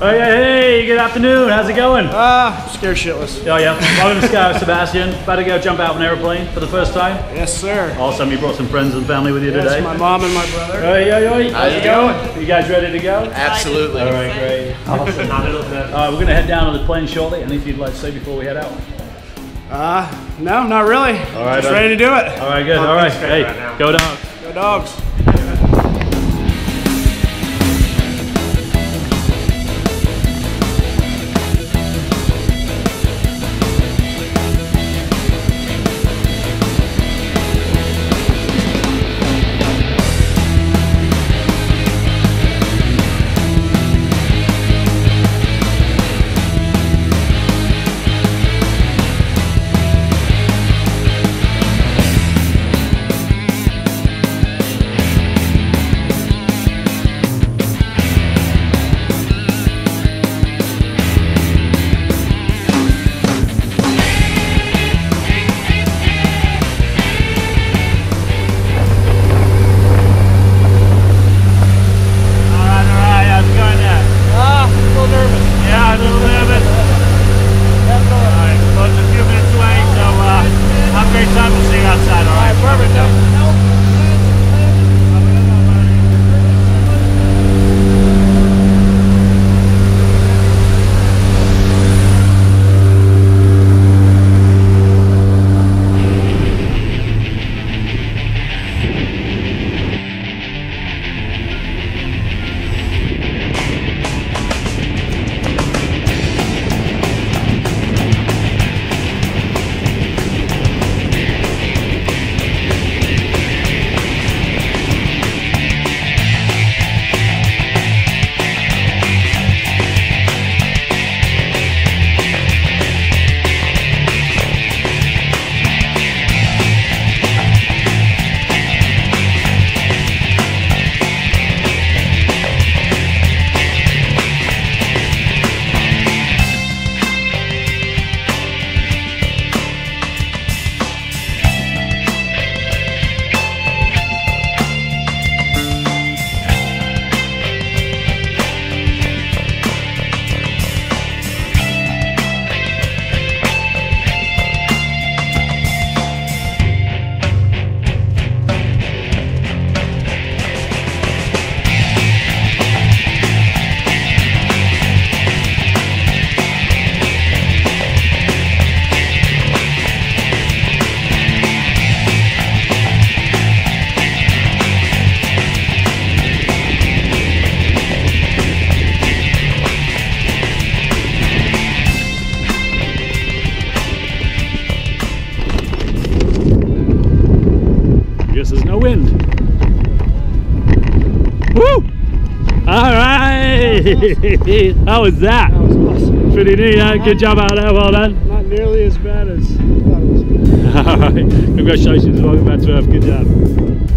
Hey, hey, hey, good afternoon. How's it going? Scared shitless. Oh, yeah. My name is Sebastian. About to go jump out of an airplane for the first time. Yes, sir. Awesome. You brought some friends and family with you today. Yes, my mom and my brother. Hey, hey, hey. How's it going? You guys ready to go? Absolutely. All right, great. Awesome. All right, we're going to head down on the plane shortly. Anything you'd like to say before we head out? No, not really. All right. Just ready to do it. All right, good. All right. Hey, go Dogs. Go Dogs. There's no wind. Woo! All right. How was that? That was awesome. Pretty neat, huh? Good job out there. Well done. Not nearly as bad as I thought it was. All right. Congratulations. Welcome back to Earth. Good job.